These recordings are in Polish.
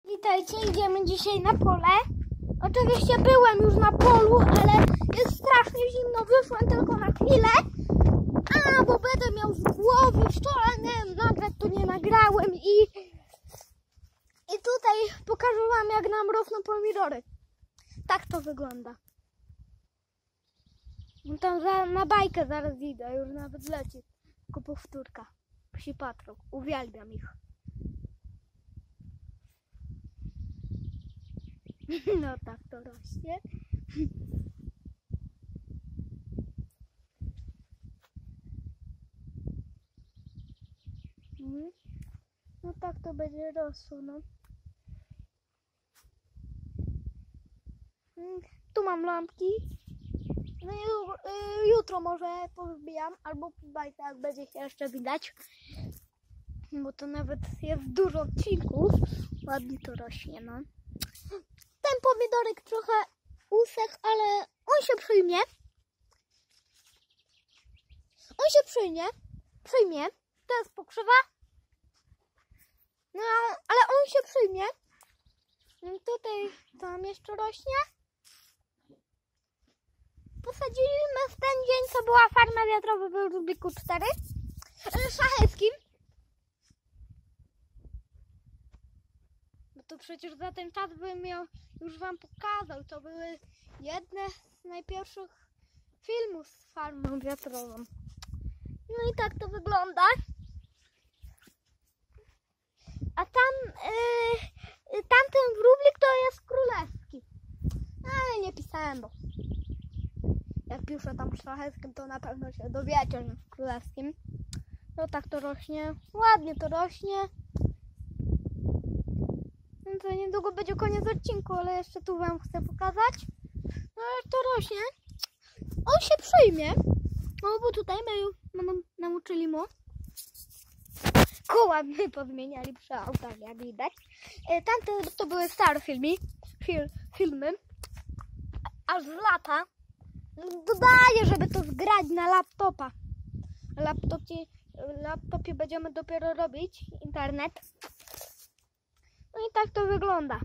Witajcie, idziemy dzisiaj na pole. Oczywiście byłem już na polu, ale jest strasznie zimno. Wyszłem tylko na chwilę. Bo będę miał z głowy. Wczoraj nagrać to nie nagrałem i tutaj pokażę wam, jak nam rosną pomidory. Tak to wygląda. Tam na bajkę zaraz idę, już nawet leci. Tylko powtórka. Psi patrol. Uwielbiam ich. No tak to rośnie. No tak to będzie rosło, no. Tu mam lampki. No i jutro może pozbijam, albo po bajce, jak będzie się jeszcze widać. Bo to nawet jest dużo odcinków. Ładnie to rośnie, no. Ten pomidorek trochę usechł, ale on się przyjmie. Przyjmie. To jest pokrzywa. No, ale on się przyjmie. Tutaj tam jeszcze rośnie. Posadziliśmy w ten dzień, co była farma wiatrowa w Rubiku 4. Szacheckim. Bo to przecież za ten czas bym już wam pokazał. To były jedne z najpierwszych filmów z farmą wiatrową. No i tak to wygląda. A tamten wróblik to jest królewski. Ale nie pisałem, bo jak piszę tam w szlacheckim, to na pewno się dowiecie, że w królewskim. No tak to rośnie. Ładnie to rośnie. No to niedługo będzie koniec odcinku, ale jeszcze tu wam chcę pokazać. No ale to rośnie. On się przyjmie. No bo tutaj my nauczyli mu. Koła my pozmieniali przy autach, jak widać. Tamte to były stare filmy. Aż z lata. Dodaję, żeby to zgrać na laptopa. Na laptopie będziemy dopiero robić internet. No i tak to wygląda.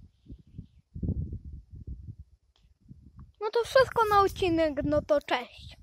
No to wszystko na odcinek, no to cześć.